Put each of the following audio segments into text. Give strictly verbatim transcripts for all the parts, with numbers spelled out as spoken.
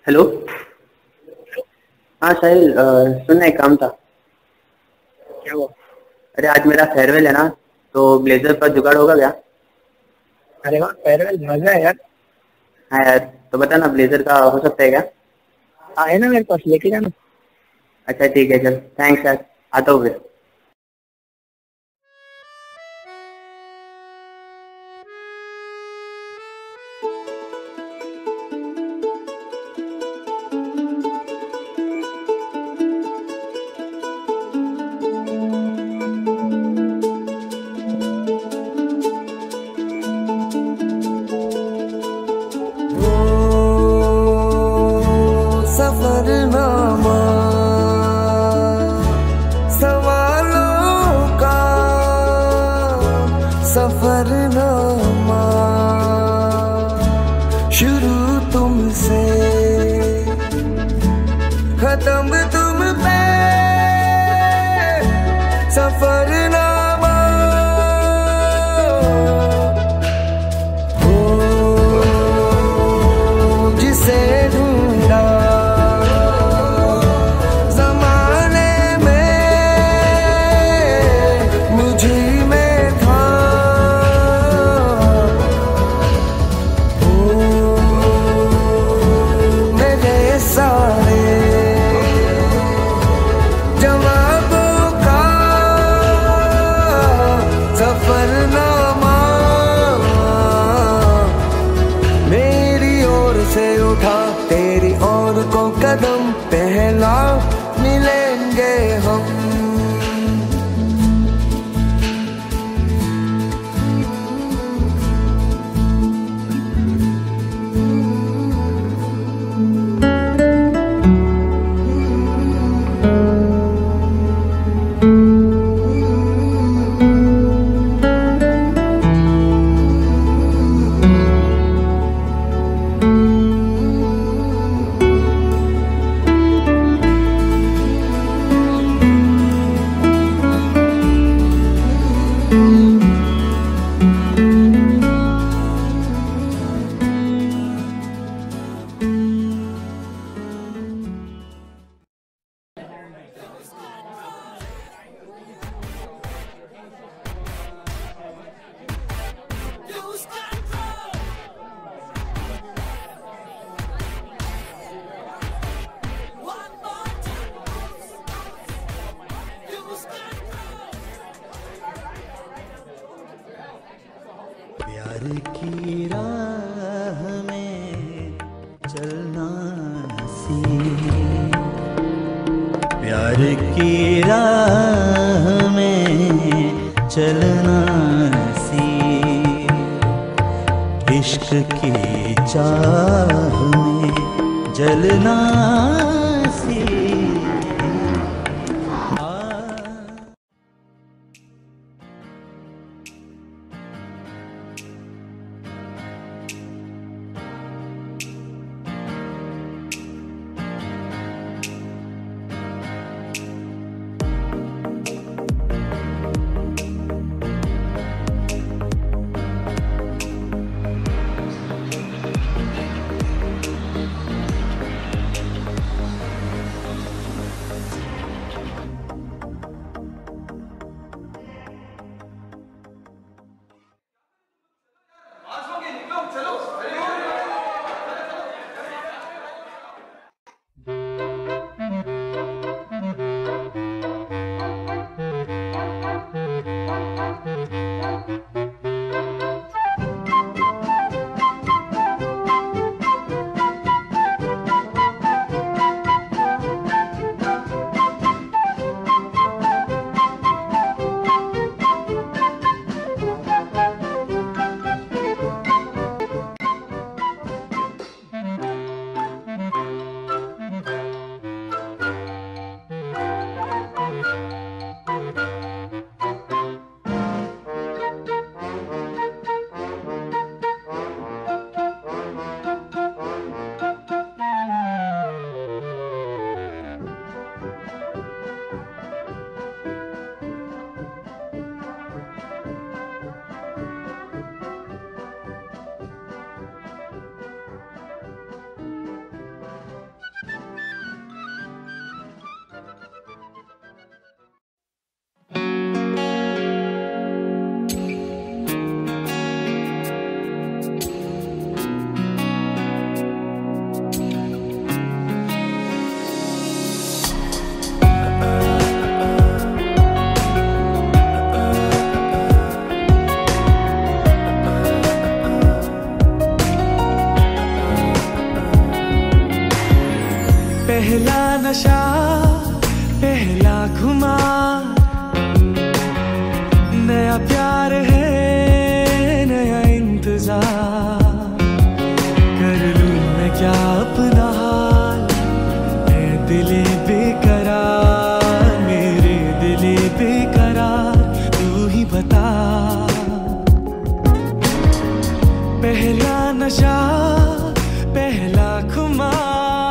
Hello. हाँ साहिल, अ, सुनना एक काम था। क्या हुआ? अरे आज मेरा फेयरवेल है ना, तो ब्लेजर पर जुगाड़ होगा क्या? अरे वाह, फेयरवेल मजा है यार। हाँ यार, तो बता ना, ब्लेजर का हो सकता है क्या? हाँ है ना, मेरे पास लेके जाना। अच्छा ठीक है, चल थैंक्स यार, आता हूँ फिर। सफरनामा सवालों का सफरनामा, शुरू तुमसे खत्म तुम पे सफरनामा। ओ जिसे ढूंढा जमाने में मुझी में था, ओ मेरे सारे जवाबों का सफरनामा, मेरी ओर से उठा तेरी ओर को कदम, पहला मिलेंगे हम। प्यार की राह में चलना सीख, प्यार की राह में चलना सीख, इश्क की चाह में जलना सीख। नशा पहला खुमार, नया प्यार है नया इंतजार, कर लूं मैं क्या अपना हाल, मैं दिले बेकरार, मेरे दिले बेकरार, तू ही बता। पहला नशा पहला खुमार।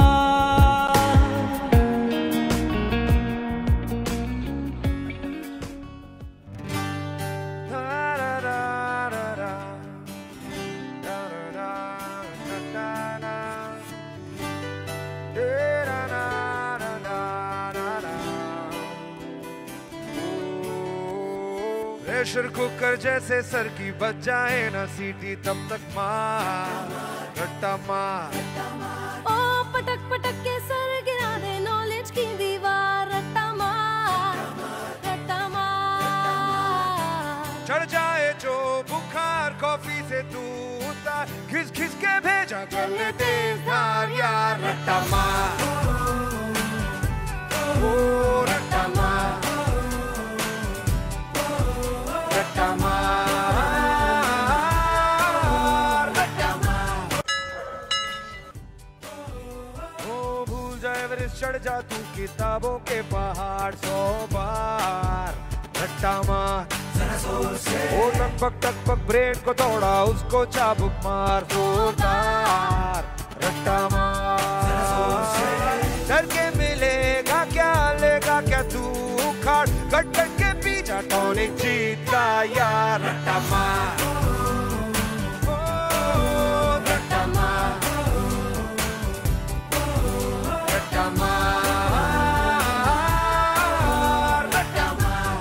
प्रेशर कुकर जैसे सर की बच जाए ना सीटी, तब तक मार रट्टा मार। ओ पटक पटक के सर गिरा दे नॉलेज की दीवार, रट्टा मार रट्टा मार। चढ़ जाए जो बुखार कॉफी से तू उतार, खिस खिस के भेजा कर ले तेज धार यार, रट्टा मार ओ रट्टा मार रट्टा मार रट्टा मार। ओ भूल जाए एवरेस्ट चढ़ जा तू किताबों के पहाड़ सौ बार, रट्टा मार ओ टकपक टकपक ब्रेन को तोड़ा उसको चाबुक मार जोरदार, रट्टा मार। डर के मिलेगा क्या लेगा क्या तू उखाड़, कट कट के पीछा टॉनिक जीता यार, रट्टा मार ओ रट्टा मार रट्टा मार रट्टा मार।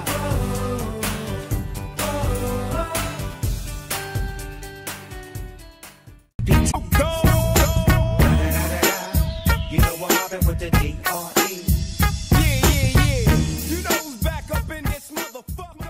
You know what happened with the D R E. Yeah, yeah, yeah. You know who's back up in this motherfucker.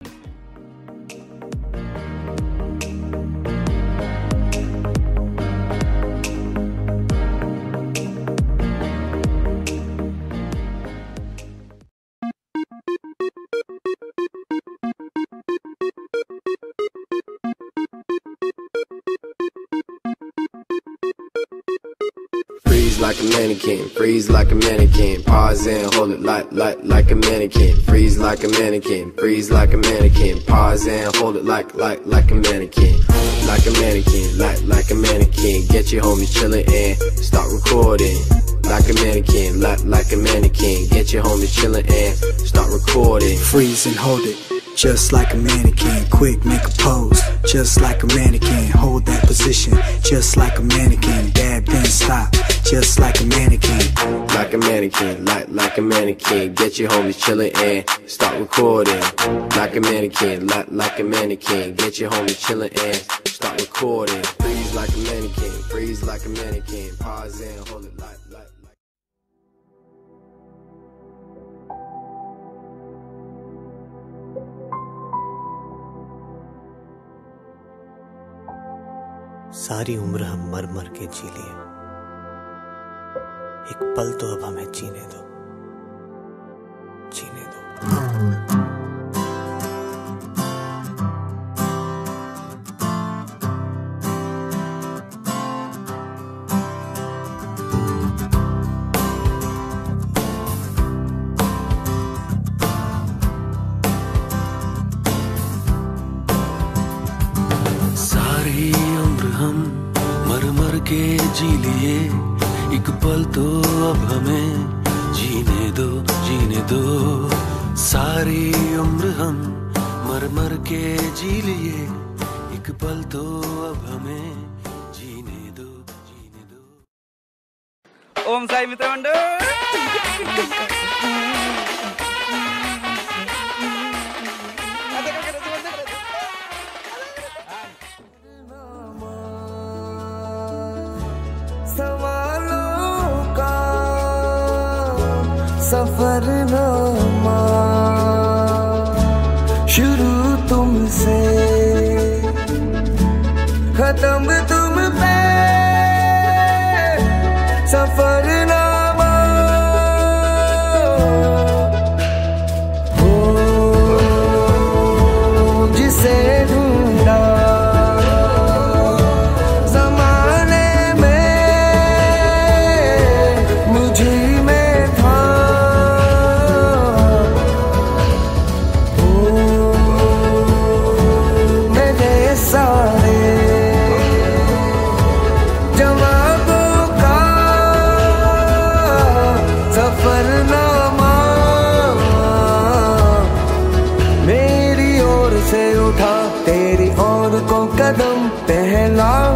Freeze like a mannequin, freeze like a mannequin, pause and hold it like, like, like a mannequin. Freeze like a mannequin, freeze like a mannequin, pause and hold it like, like, like a mannequin. Like a mannequin, like, like a mannequin, get your homies chillin' and start recording. Like a mannequin, like, like a mannequin, get your homies chillin' and start recording. Freeze and hold it, just like a mannequin. Quick, make a pose, just like a mannequin. Hold that position, just like a mannequin. Dab, then stop, just like a mannequin. Like a mannequin, like, like a mannequin, get your homies chillin' and start recording. Like a mannequin, like, like a mannequin, get your homies chillin' and start recording. Freeze like a mannequin, freeze like a mannequin, pause and hold it like, like, like. सारी उम्र हम मर मर के जी लिए, एक पल तो अब हमें जीने दो, जीने दो। सारी उम्र हम मर मर के जी लिए, एक पल तो अब हमें जीने दो, जीने दो। सारी उम्र हम मर मर के जी लिए, एक पल तो अब हमें जीने दो, जीने दो। ओम साई मित्र मंडळ। सवालों का सफरनामा शुरू तुमसे, खत्म तुम पे, सफरनामा तेरी ओर को कदम पहला